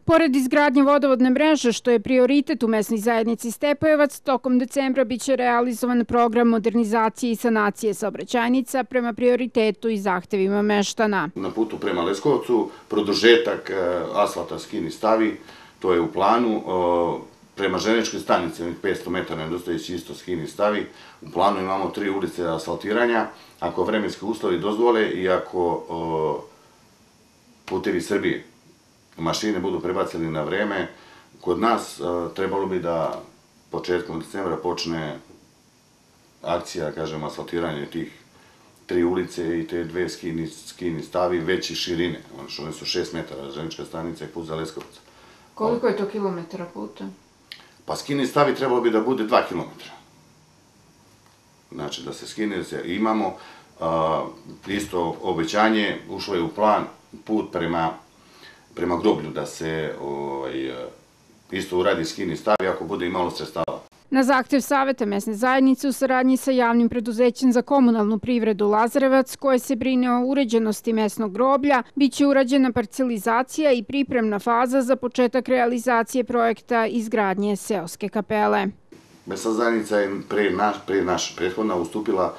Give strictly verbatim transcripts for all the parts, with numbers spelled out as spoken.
Pored izgradnje vodovodne mreže, što je prioritet u mesnoj zajednici Stepojevac, tokom decembra biće realizovan program modernizacije i sanacije saobraćajnica prema prioritetu i zahtevima meštana. Na putu prema Leskovcu, produžetak asfalta skini stavi, to je u planu. Prema železničkoj stanici, petsto metara nedostajući isto skini stavi. U planu imamo tri ulice asfaltiranja. Ako vremenski uslovi dozvole i ako Putevi Srbije mašine budu prebacili na vreme, kod nas trebalo bi da početkom decembra počne akcija, kažem, asfaltiranje tih tri ulice i te dve skini stavi veće širine. One su šest metara, železnička stanica i put za Leskovac. Koliko je to kilometara puta? Pa skini stavi trebalo bi da bude dva kilometra. Znači da se skine, imamo isto obećanje, ušlo je u plan put prema prema groblju da se isto uradi skini stavi ako bude imalo sredstava. Na zahtev Saveta mesne zajednice u saradnji sa javnim preduzećem za komunalnu privredu Lazarevac, koje se brine o uređenosti mesnog groblja, biće urađena parcelizacija i pripremna faza za početak realizacije projekta izgradnje seoske kapele. Mesna zajednica je pre naša prethodna ustupila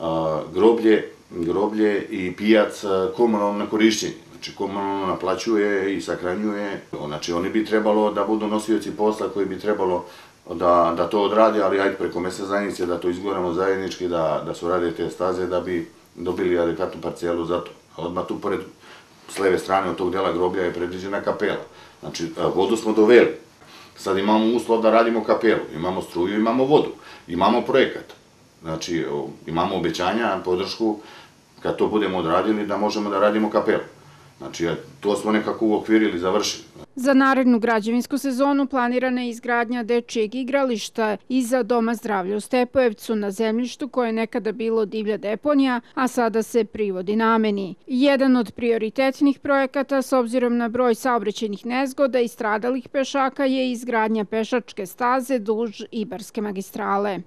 groblje i pijac komunalno na korišćenje. Znači, komunalno naplaćuje i sahranjuje. Znači, oni bi trebalo da budu nosioci posla koji bi trebalo da to odrade, ali ajde preko mesne zajednice da to izguramo zajednički, da se urade te staze da bi dobili adekvatnu parcelu za to. Odmah tu pored, s leve strane od tog dela groblja je predviđena kapela. Znači, vodu smo doveli. Sad imamo uslov da radimo kapelu. Imamo struju, imamo vodu. Imamo projekat. Znači, imamo obećanja, podršku, kad to budemo odradili da možemo da radimo kapelu. Znači, to smo nekako uokvirili, završili. Za narednu građevinsku sezonu planirana je izgradnja dečijeg igrališta iza Doma zdravlja u Stepojevcu na zemljištu koje je nekada bilo divlja deponija, a sada se privodi nameni. Jedan od prioritetnih projekata, s obzirom na broj saobraćajnih nezgoda i stradalih pešaka, je izgradnja pešačke staze duž Ibarske magistrale.